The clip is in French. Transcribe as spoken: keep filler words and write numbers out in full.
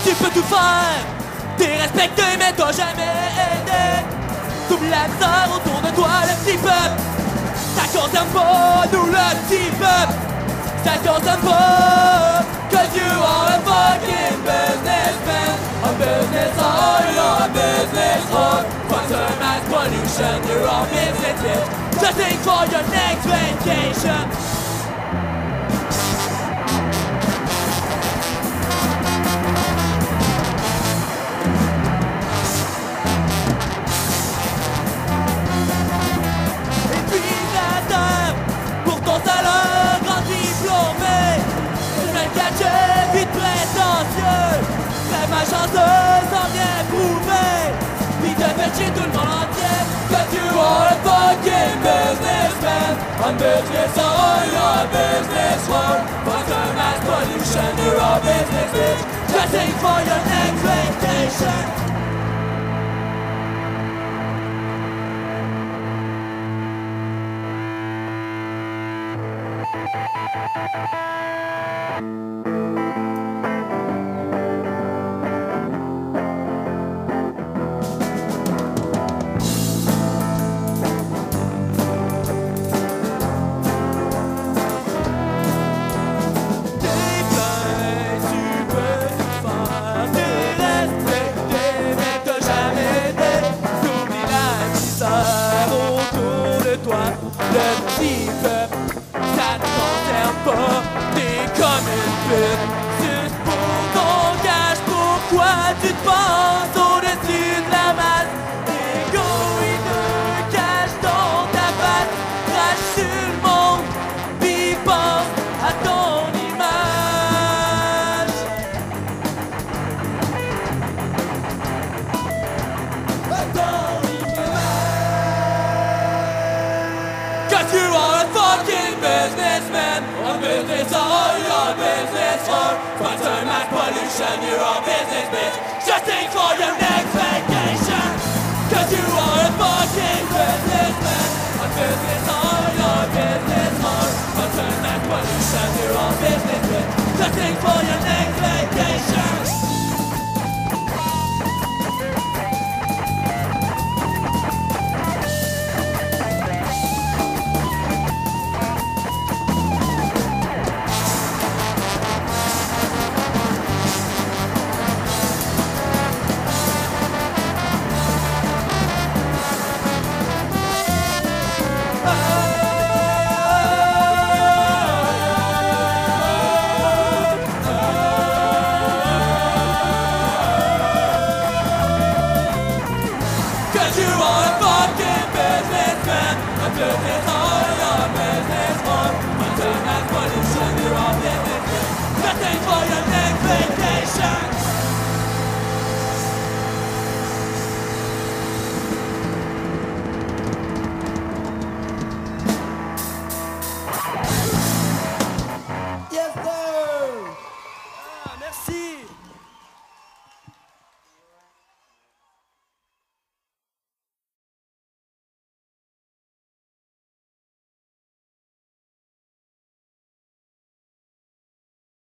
tu peux tout faire. T'es respecté mais t'as jamais aidé. T'oublies la misère autour de toi, le petit peuple. Ça concerne pas nous le petit peuple. Ça concerne pas. Cause you are a fucking businessman. A business hard, you're a business hard. Quantum mass pollution, you're all business bitch. Just think for your next vacation. Chanceuse sans rien prouver. Puis te fait chier tout le monde entier. Cause you are a fucking businessman. On business all, you're a business one. But the mass pollution, you're a business bitch. Just think for your next vacation. Le petit peuple, ça ne concerne pas. T'es comme une pute, juste pour ton gage. Pourquoi tu te penses au-dessus de la masse? Égoïneux, cache dans ta patte. Crache sur le monde, pis pense à ton image. À ton Cause you are a fucking businessman. A business all, you're a business for. Quantum mass pollution, you're a business.